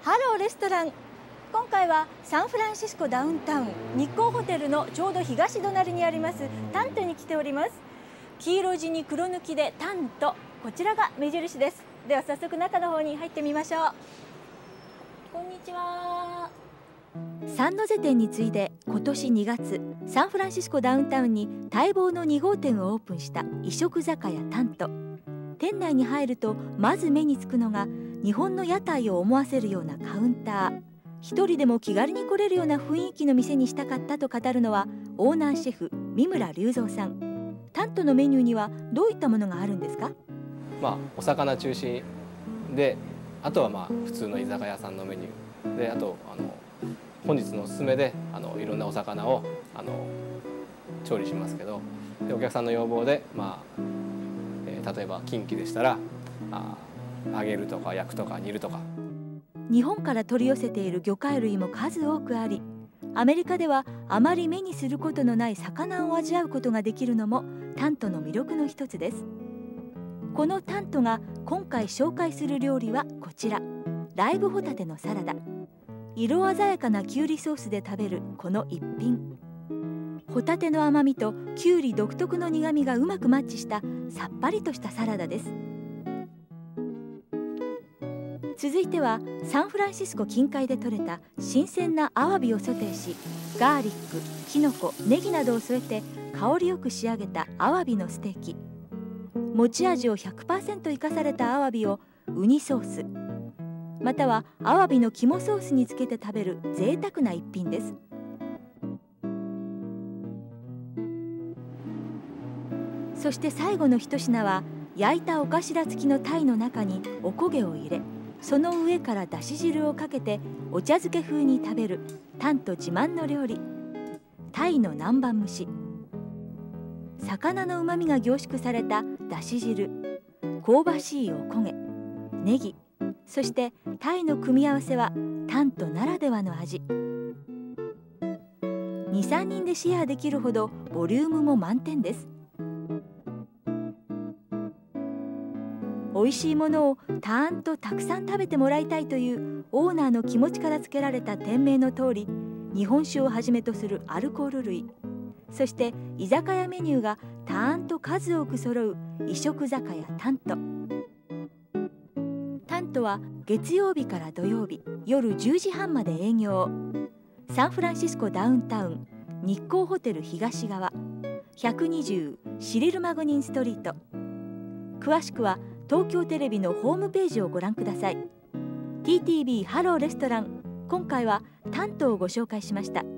ハローレストラン。今回はサンフランシスコダウンタウン日光ホテルのちょうど東隣にありますタントに来ております。黄色地に黒抜きでタント、こちらが目印です。では早速中の方に入ってみましょう。こんにちは。サンノゼ店に次いで今年2月サンフランシスコダウンタウンに待望の2号店をオープンした異色酒屋タント。店内に入るとまず目につくのが日本の屋台を思わせるようなカウンター。一人でも気軽に来れるような雰囲気の店にしたかったと語るのはオーナーシェフ三村隆三さん。タントのメニューにはどういったものがあるんですか？ お魚中心で、あとは普通の居酒屋さんのメニューで、あと本日のおすすめでいろんなお魚を調理しますけど、でお客さんの要望で、例えば近畿でしたら揚げるとか焼くとか煮るとか。 日本から取り寄せている魚介類も数多くあり、アメリカではあまり目にすることのない魚を味わうことができるのもタントの魅力の一つです。このタントが今回紹介する料理はこちら、ライブホタテのサラダ。色鮮やかなキュウリソースで食べるこの一品。ホタテの甘みとキュウリ独特の苦みがうまくマッチしたさっぱりとしたサラダです。続いてはサンフランシスコ近海で採れた新鮮なアワビをソテーし、ガーリック、キノコ、ネギなどを添えて香りよく仕上げたアワビのステーキ。持ち味を 100% 生かされたアワビをウニソース、またはアワビの肝ソースにつけて食べる贅沢な一品です。そして最後の一品は焼いたお頭付きの鯛の中におこげを入れ、その上からだし汁をかけてお茶漬け風に食べるタント自慢の料理、鯛の南蛮蒸し。魚のうまみが凝縮されただし汁、香ばしいおこげ、ネギ、そして鯛の組み合わせはタントならではの味。2、3人でシェアできるほどボリュームも満点です。美味しいものをたーんとたくさん食べてもらいたいというオーナーの気持ちからつけられた店名の通り、日本酒をはじめとするアルコール類、そして居酒屋メニューがたーんと数多く揃う異色酒屋タント。タントは月曜日から土曜日夜10時半まで営業。サンフランシスコダウンタウン日光ホテル東側120シリル・マゴニンストリート。詳しくは東京テレビのホームページをご覧ください。TTB ハローレストラン、今回はタントをご紹介しました。